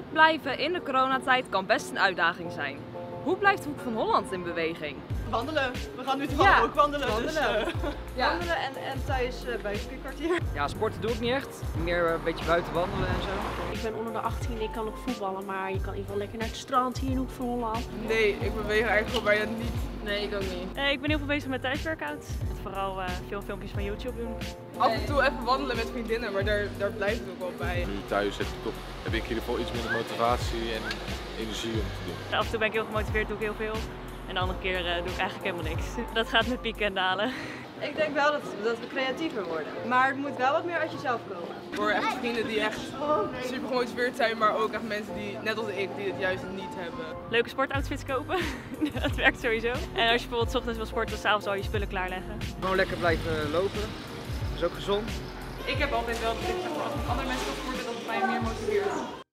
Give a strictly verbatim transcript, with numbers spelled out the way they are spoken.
Fit blijven in de coronatijd kan best een uitdaging zijn. Hoe blijft Hoek van Holland in beweging? Wandelen. We gaan nu toevallig Ja, ook wandelen. wandelen. Dus, uh... Ja. Wandelen en, en thuis uh, bij een kwartier. Ja, sporten doe ik niet echt. Meer een beetje buiten wandelen en zo. Ik ben onder de achttien, ik kan nog voetballen, maar je kan in ieder geval lekker naar het strand hier in Hoek van Holland. Nee, ik beweeg eigenlijk gewoon bijna niet. Nee, ik ook niet. Uh, ik ben heel veel bezig met thuisworkouts. Vooral uh, veel filmpjes van YouTube doen. Af en toe even wandelen met vriendinnen, maar daar, daar blijft het ook wel bij. Nu thuis heb, ik toch, heb ik in ieder geval iets minder motivatie en energie om te doen. Af en toe ben ik heel gemotiveerd, doe ik heel veel. En de andere keer uh, doe ik eigenlijk helemaal niks. Dat gaat met pieken en dalen. Ik denk wel dat, dat we creatiever worden. Maar het moet wel wat meer uit jezelf komen. Voor echt vrienden die echt super gemotiveerd zijn, maar ook echt mensen die, net als ik, die het juist niet hebben. Leuke sportoutfits kopen, dat werkt sowieso. En als je bijvoorbeeld 's ochtends wil sporten, s'avonds al je spullen klaarleggen. Gewoon lekker blijven lopen. Dat is ook gezond. Ik heb altijd wel dat ik zeg maar, als ik met andere mensen wil sporten, dat het mij meer motiveert.